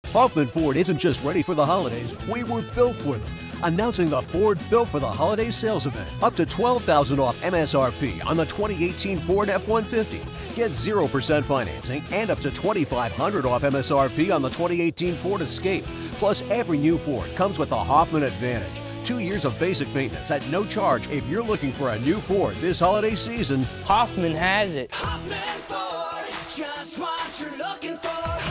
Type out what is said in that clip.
Hoffman Ford isn't just ready for the holidays, we were built for them. Announcing the Ford Built for the Holidays sales event. Up to $12,000 off MSRP on the 2018 Ford F-150. Get 0% financing and up to $2,500 off MSRP on the 2018 Ford Escape. Plus, every new Ford comes with the Hoffman Advantage. 2 years of basic maintenance at no charge. If you're looking for a new Ford this holiday season, Hoffman has it. HoffmanFord, just what you're looking for.